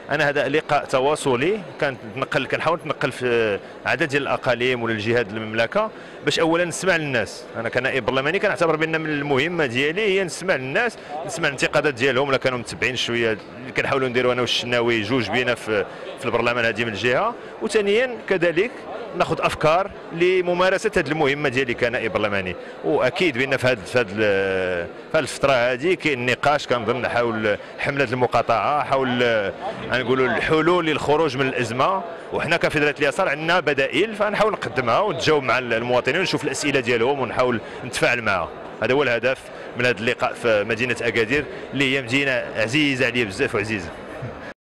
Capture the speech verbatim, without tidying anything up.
انا هذا لقاء تواصلي كنتنقل كنحاول نتنقل في عدد ديال الاقاليم ولا الجهات المملكه باش اولا نسمع للناس. انا كنائب برلماني كنعتبر بان من المهمه ديالي هي نسمع للناس، نسمع الانتقادات ديالهم ولا كانوا متبعين شويه. كنحاولوا نديروا انا والشناوي جوج بينا في في البرلمان هذه من الجهه، وثانيا كذلك ناخذ افكار لممارسه هذه المهمه ديالي كنائب برلماني. واكيد بان في هذه في هذه الفتره هذه كاين نقاش كنظن حول حمله المقاطعه، حول نقولوا الحلول للخروج من الازمه، وحنا كفدراليه اليسار عندنا بدائل فنحاول نقدمها ونتجاوب مع المواطنين ونشوف الاسئله ديالهم ونحاول نتفاعل معها. هذا هو الهدف من هذا اللقاء في مدينه اكادير اللي هي مدينه عزيزه عليا بزاف وعزيزه.